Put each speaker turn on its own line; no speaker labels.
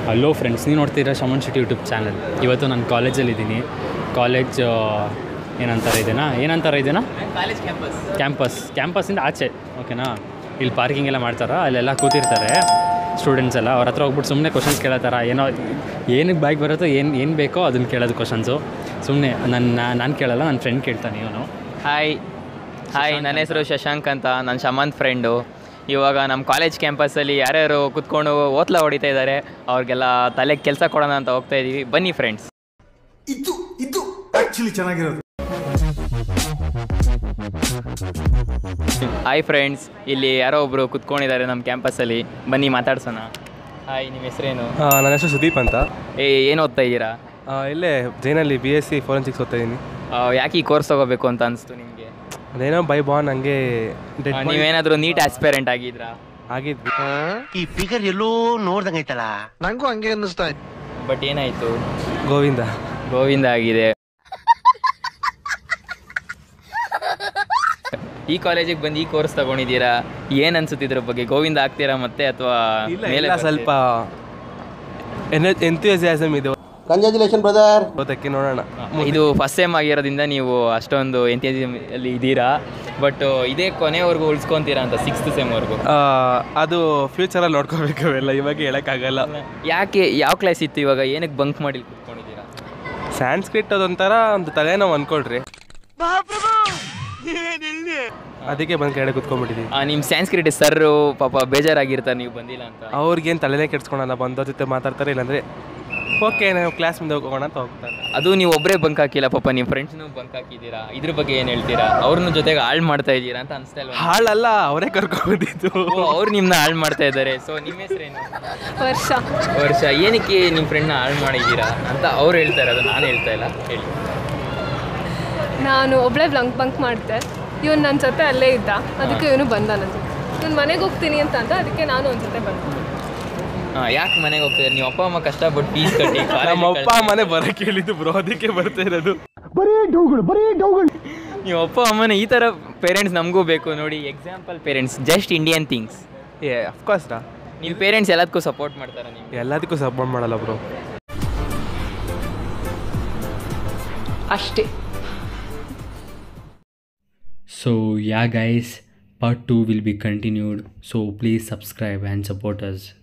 Hello friends, ನೀವು ನೋಡ್ತೀರಾ shaman Shetty YouTube channel. ಇವತ್ತು ನಾನು ಕಾಲೇಜಲ್ಲಿದ್ದೀನಿ. ಕಾಲೇಜ್ ಏನಂತಾರೆ ಇದೆನಾ ಕ್ಯಾಂಪಸ್ಸಿಂದ ಆಚೆ, ಓಕೆನಾ. ಇಲ್ಲಿ ಪಾರ್ಕಿಂಗ್ ಎಲ್ಲ ಮಾಡ್ತಾರೆ, ಅಲ್ಲೆಲ್ಲ ಕೂತಿರ್ತಾರೆ ಸ್ಟೂಡೆಂಟ್ಸ್ ಎಲ್ಲ. ಅವ್ರ ಹತ್ರ ಹೋಗ್ಬಿಟ್ಟು ಸುಮ್ಮನೆ ಕ್ವಶನ್ಸ್ ಕೇಳತ್ತಾರ. ಏನಕ್ಕೆ ಬ್ಯಾಗ್ ಬರುತ್ತೋ ಏನು ಬೇಕೋ ಅದನ್ನು ಕೇಳೋದು ಕ್ವಶನ್ಸು. ಸುಮ್ಮನೆ ನಾನು ಕೇಳಲ್ಲ, ನನ್ನ ಫ್ರೆಂಡ್ ಕೇಳ್ತಾನೆ. ಇವನು
ಹಾಯ್, ನನ್ನ ಹೆಸರು ಶಶಾಂಕ್ ಅಂತ, ನನ್ನ ಶಮಂತ್ ಫ್ರೆಂಡು. ಇವಾಗ ನಮ್ಮ ಕಾಲೇಜ್ ಕ್ಯಾಂಪಸ್ಸಲ್ಲಿ ಯಾರ್ಯಾರು ಕೂತ್ಕೊಂಡು ಓತ್ಲ ಹೊಡಿತಾ ಇದ್ದಾರೆ ಅವ್ರಿಗೆಲ್ಲ ತಲೆಗೆ ಕೆಲಸ ಕೊಡೋಣ ಅಂತ ಹೋಗ್ತಾ ಇದ್ದೀವಿ. ಬನ್ನಿ ಫ್ರೆಂಡ್ಸ್.
ಇದು ಆ್ಯಕ್ಚುಲಿ ಚೆನ್ನಾಗಿರೋದು.
ಹಾಯ್ ಫ್ರೆಂಡ್ಸ್, ಇಲ್ಲಿ ಯಾರೋ ಒಬ್ಬರು ಕೂತ್ಕೊಂಡಿದ್ದಾರೆ ನಮ್ಮ ಕ್ಯಾಂಪಸ್ಸಲ್ಲಿ. ಬನ್ನಿ ಮಾತಾಡ್ಸೋಣ. ಹಾಯ್, ನಿಮ್ಮ ಹೆಸರೇನು?
ನನ್ನ ಹೆಸರು ಸುದೀಪ್ ಅಂತ.
ಏನು ಓದ್ತಾ ಇದ್ದೀರಾ?
ಇಲ್ಲೇ ಜೈನಲ್ಲಿ BSc ಫೋರೆನ್ಸಿಕ್ಸ್ ಓದ್ತಾ ಇದ್ದೀನಿ.
ಯಾಕೆ ಈ ಕೋರ್ಸ್ ತೊಗೋಬೇಕು ಅಂತ ಅನಿಸ್ತು ನಿಮಗೆ?
ಅದೇನೋ ಬೈ ಬಾನ್ ಹಂಗೆ.
ನೀವೇನಾದರೂ ನೀಟ್ ಆಸ್ಪೆರೆಂಟ್ ಆಗಿದ್ರಾ?
ಆಗಿದ್ವಿ.
ಈ ಫಿಗರ್ ಎಲ್ಲೋ ನೋಡ್ದಂಗೈತಲ್ಲ,
ನಂಗೂ ಹಂಗೆ ಅನ್ನಿಸ್ತಾ ಇತ್ತು.
ಬಟ್ ಏನಾಯಿತು?
ಗೋವಿಂದ
ಆಗಿದೆ. ಈ ಕಾಲೇಜಿಗೆ ಬಂದು ಈ ಕೋರ್ಸ್ ತಗೊಂಡಿದ್ದೀರಾ, ಏನು ಅನ್ಸುತ್ತೆ ಇದ್ರ ಬಗ್ಗೆ? ಗೋವಿಂದ ಆಗ್ತೀರಾ ಮತ್ತೆ, ಅಥವಾ
ಸ್ವಲ್ಪ ಎಂಥೂಸಿಯಾಸಮ್ ಇದೆ.
Congratulation brother.
ಓದಕ್ಕೆ ನೋಡೋಣ.
ಇದು ಫಸ್ಟ್ ಸೆಮ್ ಆಗಿರೋದ್ರಿಂದ ನೀವು ಅಷ್ಟೊಂದು ಎಂಥೂಸಿಯಾಸಮ್ ಅಲ್ಲಿ ಇದ್ದೀರಾ. ಬಟ್ ಇದೇ ಕೊನೆವರೆಗೂ ಉಳಿಸ್ಕೊತೀರಾ ಅಂತ 6th ಸೆಮ್ವರೆಗೂ?
ಅದು ಫ್ಯೂಚರಲ್ಲಿ ನೋಡ್ಕೋಬೇಕು, ಅವೆಲ್ಲ ಇವಾಗ ಹೇಳೋಕ್ಕಾಗಲ್ಲ.
ಯಾಕೆ, ಯಾವ ಕ್ಲಾಸ್ ಇತ್ತು ಇವಾಗ? ಏನಕ್ಕೆ ಬಂಕ್ ಮಾಡಿ ಕೂತ್ಕೊಂಡಿದ್ದೀರಾ?
ಸ್ಯಾನ್ಸ್ಕ್ರಿಟ್ ಅದೊಂಥರ ಒಂದು ತಲೆನೋವು ಅಂದ್ಕೊಳ್ರಿ, ಅದಕ್ಕೆ ಬಂದು ಕೆಳಗೆ ಕೂತ್ಕೊಂಡ್ಬಿಟ್ಟಿದ್ದೀವಿ.
ನಿಮ್ಮ ಸ್ಯಾನ್ಸ್ಕ್ರಿಟ್ ಸರ್ರು ಪಾಪ ಬೇಜಾರಾಗಿರ್ತಾರೆ ನೀವು ಬಂದಿಲ್ಲ ಅಂತ.
ಅವ್ರಿಗೇನು ತಲೆನೇ ಕೆಡ್ಸ್ಕೊಳಲ್ಲ, ಬಂದವ್ರ ಜೊತೆ ಮಾತಾಡ್ತಾರೆ, ಇಲ್ಲಾಂದರೆ ಓಕೆ ನಾವು ಕ್ಲಾಸ್ ಮುಂದೆ ಹೋಗೋಣ ಅಂತ ಹೋಗ್ತಾರೆ.
ಅದು ನೀವು ಒಬ್ಬರೇ ಬಂಕ್ ಹಾಕಿಲ್ಲ, ಪಾಪ ನಿಮ್ಮ ಫ್ರೆಂಡ್ಸ್ನೂ ಬಂಕ್ ಹಾಕಿದ್ದೀರಾ. ಇದ್ರ ಬಗ್ಗೆ ಏನು ಹೇಳ್ತೀರಾ? ಅವ್ರನ್ನ ಜೊತೆಗೆ ಹಾಳು ಮಾಡ್ತಾ ಇದ್ದೀರಾ ಅಂತ ಅನಿಸ್ತಾ ಇಲ್ಲ?
ಹಾಳಲ್ಲ, ಅವರೇ ಕರ್ಕೊಂಡ್ಬಂದಿದ್ದು.
ಅವ್ರು ನಿಮ್ಮನ್ನ ಹಾಳು ಮಾಡ್ತಾ ಇದ್ದಾರೆ. ಸೊ ನಿಮ್ಮ ಹೆಸರೇನು? ವರ್ಷ. ಏನಕ್ಕೆ ನಿಮ್ಮ ಫ್ರೆಂಡ್ನ ಹಾಳು ಮಾಡಿದ್ದೀರಾ ಅಂತ ಅವ್ರು ಹೇಳ್ತಾ ಇರೋದು, ನಾನು ಹೇಳ್ತಾ ಇಲ್ಲ. ಹೇಳಿ.
ನಾನು ಒಬ್ಬಳೇ ಬಂಕ್ ಮಾಡಿದೆ. ಇವನು ನನ್ನ ಜೊತೆ ಅಲ್ಲೇ ಇದ್ದ, ಅದಕ್ಕೆ ಇವನು ಬಂದ. ಇವನು ಮನೆಗೆ ಹೋಗ್ತೀನಿ ಅಂತ ಅಂದ, ಅದಕ್ಕೆ ನಾನು ಒಂದು ಜೊತೆ ಬಂದೆ.
ಯಾಕೆ ಮನೆಗೆ ಹೋಗ್ತಿದ್ದಾರೆ? ನೀವು ಅಪ್ಪ ಅಮ್ಮ ಕಷ್ಟಪಟ್ಟು ಫೀಸ್ ಕಟ್ಟಿ
ನಮ್ಮ ಅಪ್ಪ ಅಮ್ಮನೇ ಬರೋಕ್ಕೆ ಹೇಳಿದ್ದು ಬ್ರೋ, ಅದಕ್ಕೆ ಬರ್ತಾ ಇರೋದು.
ಬರೀ ಡೌಗಳು.
ನೀವು ಅಪ್ಪ ಅಮ್ಮನ ಈ ಥರ ಪೇರೆಂಟ್ಸ್ ನಮಗೂ ಬೇಕು ನೋಡಿ. Example parents, just Indian things.
Of course
ನಿಮ್ಮ ಪೇರೆಂಟ್ಸ್ ಎಲ್ಲದಕ್ಕೂ ಸಪೋರ್ಟ್ ಮಾಡ್ತಾರೆ? ನೀವು
ಎಲ್ಲದಕ್ಕೂ ಸಪೋರ್ಟ್ ಮಾಡಲ್ಲ ಬ್ರೋ,
ಅಷ್ಟೇ.
So yeah guys, part 2 will be continued, so please subscribe and support us.